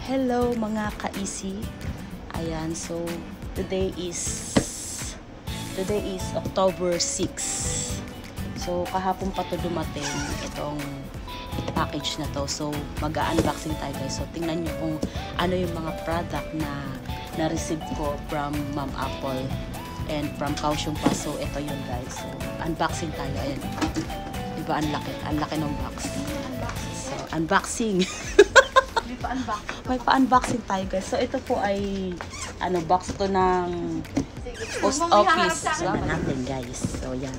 Hello mga ka-easy. Ayan, so today is October 6. So kahapon pa to dumating itong package na to. So mag-unboxing tayo guys. So tingnan nyo kung ano yung mga product na na-receive ko from Ma'am Apple and from Kaohsiung pa. So ito yun guys. So unboxing tayo. Ayan. Diba ang laki ng box. So unboxing. May pa-unboxing tayo guys. So ito po ay box to ng post office. So natin guys. So yan.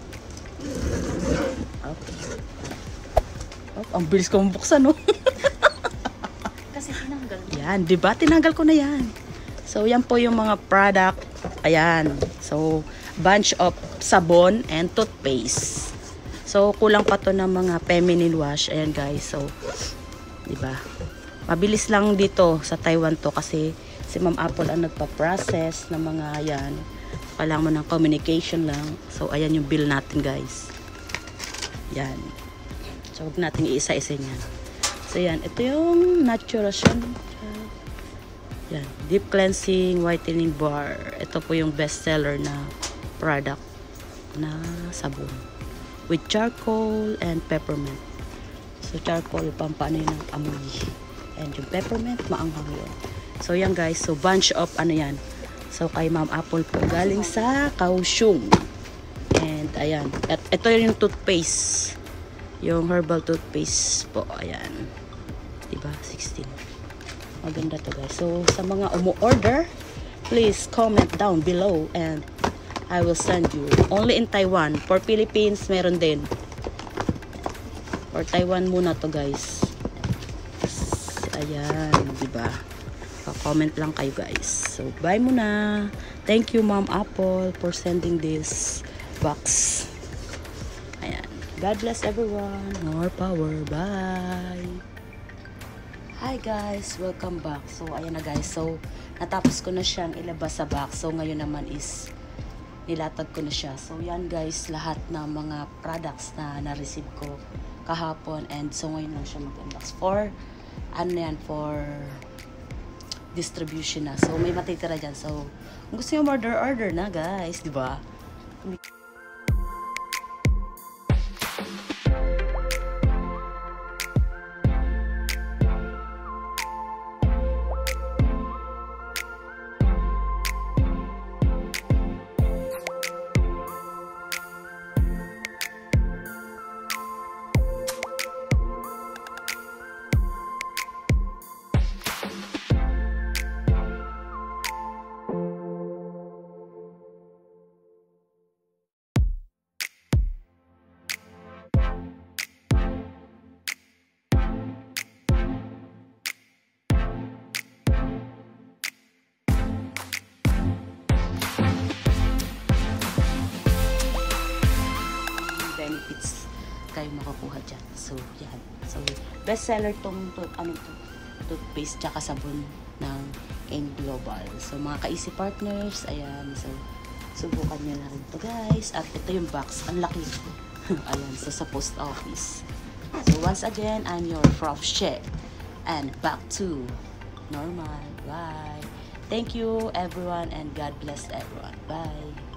Okay. Oh, ang bilis ko buksan no. Kasi tinanggal. Yan, 'di ba? Tinanggal ko na yan. So yan po yung mga product. Ayan. So bunch of sabon and toothpaste. So kulang pa to ng mga feminine wash. Ayan guys. So 'di ba? Mabilis lang dito sa Taiwan to kasi si Ma'am Apple ang nagpa-process ng mga yan. Kailangan mo ng communication lang. So, ayan yung bill natin guys. Yan. So, huwag natin iisa-isa yan. So, yan. Ito yung naturation. Yan. Deep cleansing whitening bar. Ito po yung best seller na product na sabon. With charcoal and peppermint. So, charcoal, pampano yun ng amoy. And yung peppermint, maanghang yun. So, yan guys. So, bunch of yan. So, kay Ma'am Apple po. Galing sa Kaohsiung. And, ayan. At ito yung toothpaste. Yung herbal toothpaste po. Ayan. Diba? 16. Maganda to guys. So, sa mga umu-order, please comment down below. And, I will send you. Only in Taiwan. For Philippines, meron din. For Taiwan muna to guys. Ayan, diba? Pa-comment lang kayo guys. So, bye muna. Thank you Ma'am Apple for sending this box. Ayan. God bless everyone. More power. Bye. Hi guys. Welcome back. So, ayan na guys. So, natapos ko na siyang ilabas sa box. So, ngayon naman is nilatag ko na siya. So, yan guys. Lahat ng mga products na na-receive ko kahapon. And so, ngayon lang siya mag-unbox for for distribution na. So, may matitira dyan. So, kung gusto nyo order na guys, di ba? Benefits kayo makukuha dyan. So, yan. So, best seller tong toothpaste tsaka sabon ng AIM Global. So, mga ka-easy partners, ayan. So, subukan nyo na rin to guys. At ito yung box. Ang laki. Ayan. So, sa post office. So, once again, I'm your Prof. She. And back to normal. Bye. Thank you everyone and God bless everyone. Bye.